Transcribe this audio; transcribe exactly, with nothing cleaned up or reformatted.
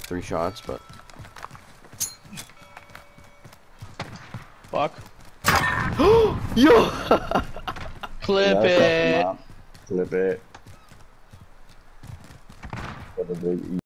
three shots, but. Fuck. Yo! Clip Yeah, it. Clip it. What a big